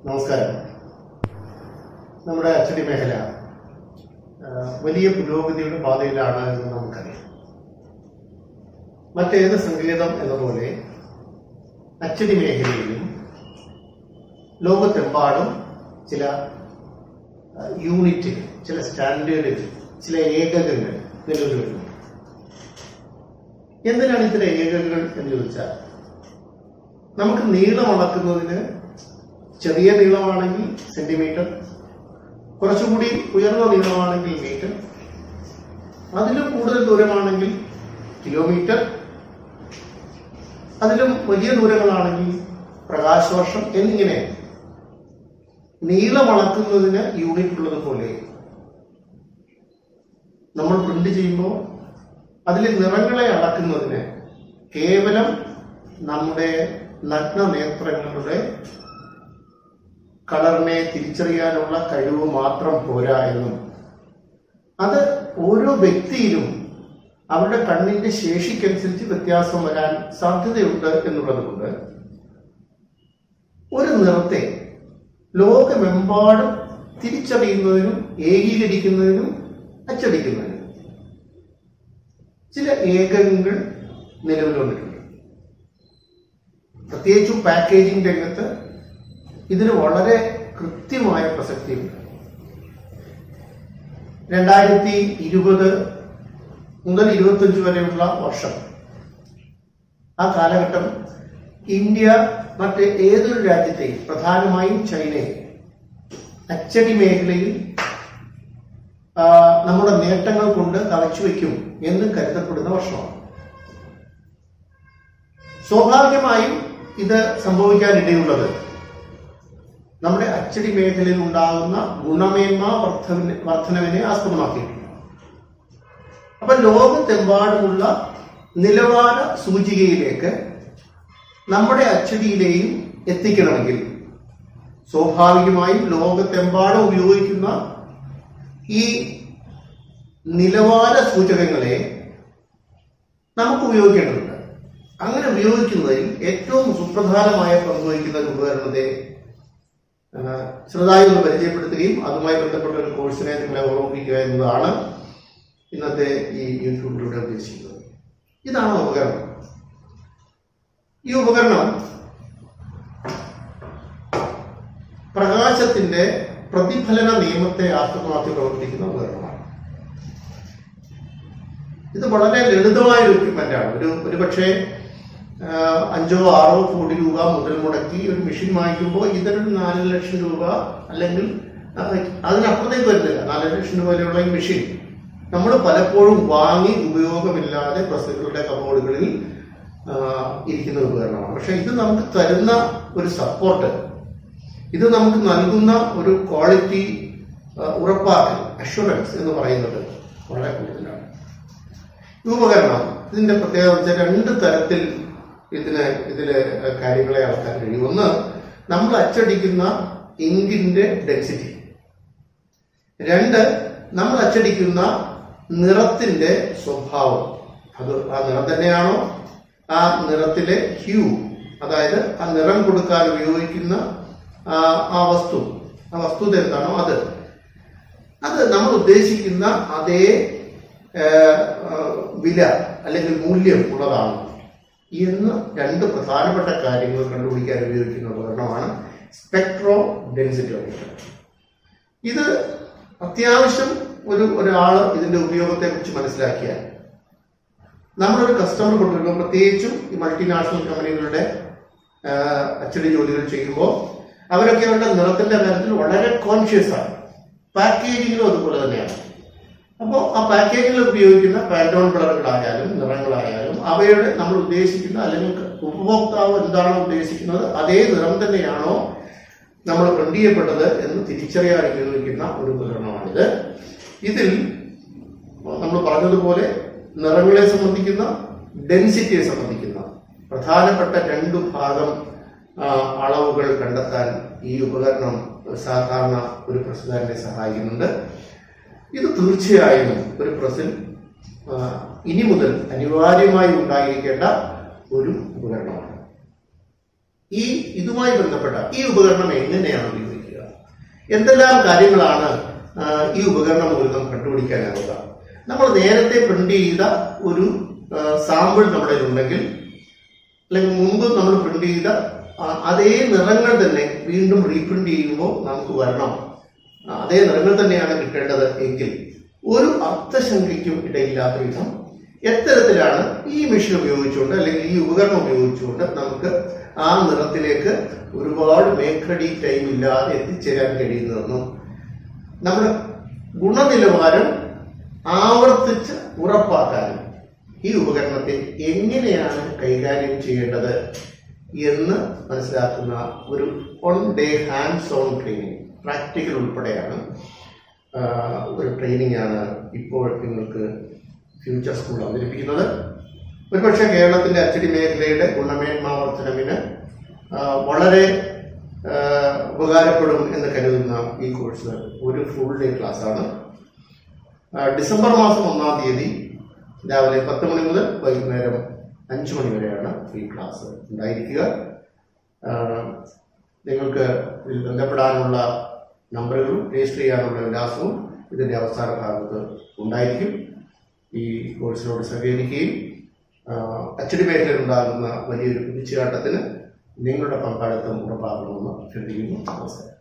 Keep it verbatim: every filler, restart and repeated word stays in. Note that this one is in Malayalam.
നമസ്കാരം. നമ്മുടെ അച്ചടി മേഖല വലിയ പുരോഗതിയുടെ പാതയിലാണ് എന്ന് നമുക്കറിയാം. മറ്റേത് സംഗീതം എന്നപോലെ അച്ചടി മേഖലയിലും ലോകത്തെമ്പാടും ചില യൂണിറ്റുകൾ, ചില സ്റ്റാൻഡേർഡുകൾ, ചില ഏകകങ്ങൾ നിലവിൽ വരുന്നു. എന്തിനാണ് ഇത്തരം ഏകകങ്ങൾ എന്ന് ചോദിച്ചാൽ, നമുക്ക് നീളം അളക്കുന്നതിന് ചെറിയ നീളമാണെങ്കിൽ സെന്റിമീറ്റർ, കുറച്ചുകൂടി ഉയർന്ന നീളമാണെങ്കിൽ മീറ്റർ, അതിലും കൂടുതൽ ദൂരമാണെങ്കിൽ കിലോമീറ്റർ, അതിലും വലിയ ദൂരങ്ങളാണെങ്കിൽ പ്രകാശവർഷം എന്നിങ്ങനെ നീളം അളക്കുന്നതിന് യൂണിറ്റ് ഉള്ളതുപോലെ നമ്മൾ പ്രിന്റ് ചെയ്യുമ്പോൾ അതിലെ നിറങ്ങളെ അളക്കുന്നതിന് കേവലം നമ്മുടെ നഗ്ന നേത്രങ്ങളുടെ കളറിനെ തിരിച്ചറിയാനുള്ള കഴിവ് മാത്രം പോരാ എന്നും, അത് ഓരോ വ്യക്തിയിലും അവരുടെ കണ്ണിന്റെ ശേഷിക്കനുസരിച്ച് വ്യത്യാസം വരാൻ സാധ്യതയുണ്ട് എന്നുള്ളത് കൊണ്ട് ഒരു നിറത്തെ ലോകമെമ്പാടും തിരിച്ചറിയുന്നതിനും ഏകീകരിക്കുന്നതിനും അച്ചടിക്കുന്നതിനും ചില ഏകകങ്ങൾ നിലവിൽ വന്നിട്ടുണ്ട്. പ്രത്യേകിച്ചും പാക്കേജിംഗ് രംഗത്ത് ഇതിന് വളരെ കൃത്യമായ പ്രസക്തിയുണ്ട്. രണ്ടായിരത്തി ഇരുപത് മുതൽ ഇരുപത്തിയഞ്ച് വരെയുള്ള വർഷം, ആ കാലഘട്ടം ഇന്ത്യ മറ്റ് ഏതൊരു രാജ്യത്തെയും, പ്രധാനമായും ചൈനയെ, അച്ചടി മേഖലയിൽ നമ്മുടെ നേട്ടങ്ങൾ കൊണ്ട് കവച്ചുവെക്കും എന്ന് കരുതപ്പെടുന്ന വർഷമാണ്. സ്വാഭാവികമായും ഇത് സംഭവിക്കാനിടയുള്ളത് നമ്മുടെ അച്ചടി മേഖലയിൽ ഉണ്ടാകുന്ന ഗുണമേന്മ വർധനവിനെ ആസ്പദമാക്കിയിട്ടുണ്ട്. അപ്പൊ ലോകത്തെമ്പാടുമുള്ള നിലവാര സൂചികയിലേക്ക് നമ്മുടെ അച്ചടിയിലെയും എത്തിക്കണമെങ്കിൽ സ്വാഭാവികമായും ലോകത്തെമ്പാടും ഉപയോഗിക്കുന്ന ഈ നിലവാര സൂചകങ്ങളെ നമുക്ക് ഉപയോഗിക്കേണ്ടതുണ്ട്. അങ്ങനെ ഉപയോഗിക്കുന്നതിൽ ഏറ്റവും സുപ്രധാനമായ പങ്കുവഹിക്കുന്ന ഒരു ഉപകരണത്തെ ചെറുതായി ഒന്ന് പരിചയപ്പെടുത്തുകയും അതുമായി ബന്ധപ്പെട്ട ഒരു കോഴ്സിനെ നിങ്ങളെ ഓർമ്മിപ്പിക്കുക എന്നതാണ് ഇന്നത്തെ ഈ യൂട്യൂബിലൂടെ ഉദ്ദേശിക്കുന്നത്. ഇതാണ് ഉപകരണം. ഈ ഉപകരണം പ്രകാശത്തിന്റെ പ്രതിഫലന നിയമത്തെ ആസ്പദമാക്കി പ്രവർത്തിക്കുന്ന ഉപകരണമാണ്. ഇത് വളരെ ലളിതമായ ഒരു എക്യുപ്മെന്റാണ്. ഒരു ഒരു പക്ഷേ അഞ്ചോ ആറോ കോടി രൂപ മുതൽ മുടക്കി ഒരു മെഷീൻ വാങ്ങിക്കുമ്പോൾ ഇതൊരു നാല് ലക്ഷം രൂപ അല്ലെങ്കിൽ അതിനപ്പുറത്തേക്ക് വരുന്നില്ല. നാല് ലക്ഷം രൂപ വരെയുള്ള ഈ മെഷീൻ നമ്മൾ പലപ്പോഴും വാങ്ങി ഉപയോഗമില്ലാതെ പ്രസ്സുകളുടെ കബോർഡുകളിൽ ഇരിക്കുന്ന ഉപകരണമാണ്. പക്ഷെ ഇത് നമുക്ക് തരുന്ന ഒരു സപ്പോർട്ട്, ഇത് നമുക്ക് നൽകുന്ന ഒരു ക്വാളിറ്റി ഉറപ്പാക്കൽ, അഷുറൻസ് എന്ന് പറയുന്നത് വളരെ കൂടുതലാണ്. ഈ ഉപകരണം, ഇതിന്റെ പ്രത്യേകത വെച്ചാൽ രണ്ട് തരത്തിൽ ഇതിന് ഇതില് കാര്യങ്ങളെ അളക്കാൻ കഴിയും. ഒന്ന്, നമ്മൾ അച്ചടിക്കുന്ന ഇങ്കിന്റെ ഡെൻസിറ്റി. രണ്ട്, നമ്മൾ അച്ചടിക്കുന്ന നിറത്തിന്റെ സ്വഭാവം. അത് ആ നിറം തന്നെയാണോ, ആ നിറത്തിലെ ഹ്യൂ, അതായത് ആ നിറം കൊടുക്കാൻ ഉപയോഗിക്കുന്ന ആ വസ്തു, ആ വസ്തുത എന്താണോ അത് അത് നമ്മൾ ഉദ്ദേശിക്കുന്ന അതേ വില അല്ലെങ്കിൽ മൂല്യം ഉള്ളതാണ് എന്ന് രണ്ട് പ്രധാനപ്പെട്ട കാര്യങ്ങൾ കണ്ടുപിടിക്കാൻ ഉപയോഗിക്കുന്ന ഉപകരണമാണ് സ്പെക്ട്രോ ഡെൻസിറ്റോമീറ്റർ. ഇത് അത്യാവശ്യം ഒരു ഒരാള് ഇതിന്റെ ഉപയോഗത്തെ കുറിച്ച് മനസ്സിലാക്കിയാൽ, നമ്മളൊരു കസ്റ്റമർ കൊണ്ടുവരുമ്പോൾ, പ്രത്യേകിച്ചും ഈ മൾട്ടിനാഷണൽ കമ്പനികളുടെ അച്ചടി ജോലികൾ ചെയ്യുമ്പോൾ അവരൊക്കെ അവരുടെ നിറത്തിന്റെ കാര്യത്തിൽ വളരെ കോൺഷ്യസ് ആണ്. പാക്കേജിങ്ങിലും അതുപോലെ തന്നെയാണ്. അപ്പോൾ ആ പാക്കേജിൽ ഉപയോഗിക്കുന്ന പാറ്റേൺ കളറുകളായാലും നിറങ്ങളായാലും അവയുടെ നമ്മൾ ഉദ്ദേശിക്കുന്ന, അല്ലെങ്കിൽ ഉപഭോക്താവ് എന്താണോ ഉദ്ദേശിക്കുന്നത് അതേ നിറം തന്നെയാണോ നമ്മൾ പ്രിന്റ് ചെയ്യപ്പെട്ടത് എന്ന് തിരിച്ചറിയാൻ ഉപയോഗിക്കുന്ന ഒരു ഉപകരണമാണിത്. ഇതിൽ നമ്മൾ പറഞ്ഞതുപോലെ നിറങ്ങളെ സംബന്ധിക്കുന്ന, ഡെൻസിറ്റിയെ സംബന്ധിക്കുന്ന പ്രധാനപ്പെട്ട രണ്ടു ഭാഗം അളവുകൾ കണ്ടെത്താൻ ഈ ഉപകരണം സാധാരണ ഒരു പ്രസ്സുകാരനെ സഹായിക്കുന്നുണ്ട്. ഇത് തീർച്ചയായും ഒരു പ്രസ്സിൽ ഇനി മുതൽ അനിവാര്യമായി ഉണ്ടായിരിക്കേണ്ട ഒരു ഉപകരണമാണ്. ഈ ഇതുമായി ബന്ധപ്പെട്ട ഈ ഉപകരണം എങ്ങനെയാണ് ഉപയോഗിക്കുക, എന്തെല്ലാം കാര്യങ്ങളാണ് ഈ ഉപകരണം മൂലം കണ്ടുപിടിക്കാനാവുക. നമ്മൾ നേരത്തെ പ്രിന്റ് ചെയ്ത ഒരു സാമ്പിൾ നമ്മുടെ ഉണ്ടെങ്കിൽ, അല്ലെങ്കിൽ മുമ്പ് നമ്മൾ പ്രിന്റ് ചെയ്ത അതേ നിറങ്ങൾ തന്നെ വീണ്ടും റീപ്രിന്റ് ചെയ്യുമ്പോൾ നമുക്ക് വരണം, അതേ നിറങ്ങൾ തന്നെയാണ് കിട്ടേണ്ടത് എങ്കിൽ ഒരു അർത്ഥശങ്കയ്ക്കും ഇടയില്ലാത്ത വിധം എത്തരത്തിലാണ് ഈ മെഷീൻ ഉപയോഗിച്ചുകൊണ്ട് അല്ലെങ്കിൽ ഈ ഉപകരണം ഉപയോഗിച്ചുകൊണ്ട് നമുക്ക് ആ നിറത്തിലേക്ക് ഒരുപാട് മേക്കടി ടൈം ഇല്ലാതെ എത്തിച്ചേരാൻ കഴിയുന്നതെന്നും നമ്മുടെ ഗുണനിലവാരം ആവർത്തിച്ച് ഉറപ്പാക്കാനും ഈ ഉപകരണത്തെ എങ്ങനെയാണ് കൈകാര്യം ചെയ്യേണ്ടത് എന്ന് മനസ്സിലാക്കുന്ന ഒരു one day hands on training, practical ഉൾപ്പെടെയാണ് ഒരു ട്രെയിനിങ് ആണ് ഇപ്പോൾ നിങ്ങൾക്ക് ഫ്യൂച്ചർ സ്കൂൾ അവതരിപ്പിക്കുന്നത്. ഒരുപക്ഷെ കേരളത്തിന്റെ അച്ചടി മേഖലയുടെ ഗുണമേന്മ വർധനവിന് വളരെ ഉപകാരപ്പെടും എന്ന് കരുതുന്ന ഈ കോഴ്സ് ഒരു ഫുൾ ഡേ ക്ലാസ് ആണ്. ഡിസംബർ മാസം ഒന്നാം തീയതി രാവിലെ പത്ത് മണി മുതൽ വൈകുന്നേരം അഞ്ചു മണി വരെയാണ് ഈ ക്ലാസ് ഉണ്ടായിരിക്കുക. നിങ്ങൾക്ക് ഇതിൽ ബന്ധപ്പെടാനുള്ള നമ്പറുകളും രജിസ്റ്റർ ചെയ്യാനുള്ള വിലാസവും ഇതിന്റെ അവസാന ഭാഗത്ത് ഉണ്ടായിരിക്കും. ഈ കോഴ്സിനോട് സഹകരിക്കുകയും അച്ചടി മേഖലയിൽ ഉണ്ടാകുന്ന വലിയൊരു കുതിച്ചുചാട്ടത്തിന് നിങ്ങളുടെ പങ്കാളിത്തം ഉറപ്പാക്കണമെന്ന് അഭ്യർത്ഥിക്കുന്നു. നമസ്കാരം.